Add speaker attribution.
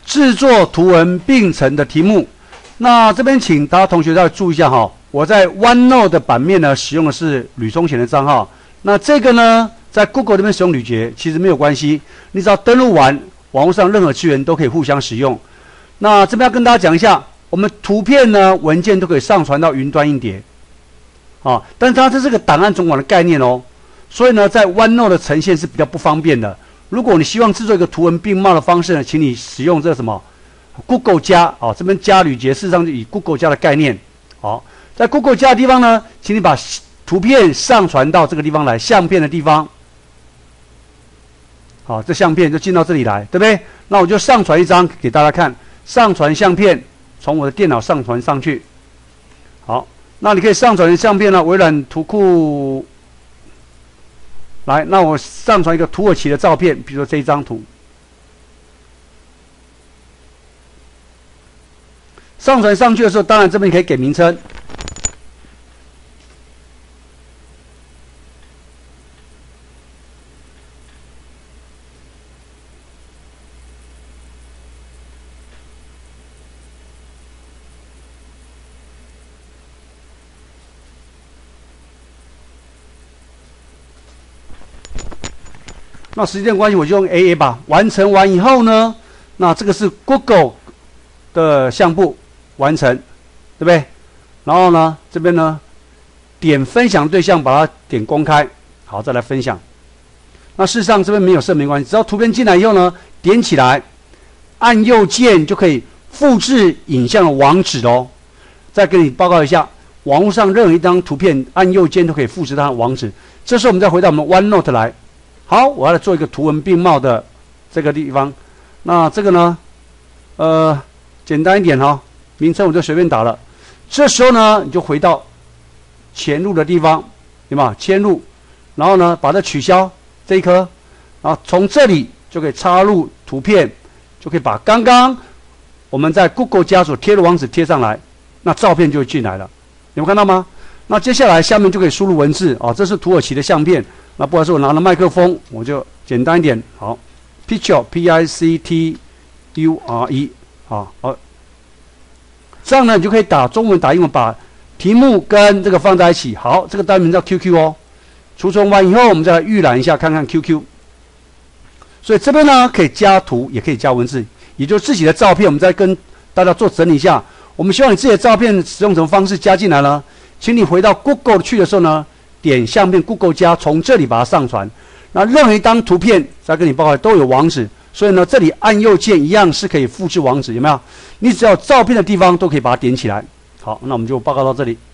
Speaker 1: 制作图文并成的题目。那这边请大家同学要注意一下哈，我在 OneNote 的版面呢使用的是吕宗贤的账号，那这个呢在 Google 这边使用吕杰其实没有关系，你只要登录完网络上任何资源都可以互相使用。那这边要跟大家讲一下，我们图片呢文件都可以上传到云端硬碟，但是它这是个档案总管的概念哦，所以呢在 OneNote 的呈现是比较不方便的。如果你希望制作一个图文并茂的方式呢，请你使用这个什么 Google 加这边加吕杰，事实上就以 Google 加的概念。在 Google 加的地方呢，请你把图片上传到这个地方来，相片的地方。好，这相片就进到这里来，对不对？那我就上传一张给大家看，上传相片，从我的电脑上传上去。好，那你可以上传的相片呢，微软图库。来，那我上传一个土耳其的照片，比如说这一张图。上传上去的时候，当然这边你可以给名称。那时间关系，我就用 AA 吧。完成完以后呢，那这个是 Google 的相簿完成，对不对？然后呢，这边呢，点分享对象，把它点公开，好，再来分享。那事实上这边没有设没关系，只要图片进来以后呢，点起来，按右键就可以复制影像的网址哦。再跟你报告一下，网络上任何一张图片，按右键都可以复制它的网址。这时候我们再回到我们 OneNote 来。好，我要来做一个图文并茂的这个地方。那这个呢，简单一点哈，名称我就随便打了。这时候呢，你就回到嵌入的地方，对吗？嵌入，然后呢，把它取消这一颗，然后从这里就可以插入图片，就可以把刚刚我们在 Google 加所贴的网址贴上来，那照片就会进来了。有没有看到吗？那接下来下面就可以输入文字这是土耳其的相片。那不好意思，我拿了麦克风，我就简单一点。好 ，picture P-I-C-T-U-R-E， 好，这样呢，你就可以打中文、打英文，把题目跟这个放在一起。好，这个单元叫 QQ 哦。储存完以后，我们再来预览一下，看看 QQ。所以这边呢，可以加图，也可以加文字，也就是自己的照片。我们再跟大家做整理一下。我们希望你自己的照片使用什么方式加进来呢？请你回到 Google 去的时候呢，点相片 Google 加，从这里把它上传。那任何一张图片，再跟你报告都有网址，所以呢，这里按右键一样是可以复制网址，有没有？你只要照片的地方都可以把它点起来。好，那我们就报告到这里。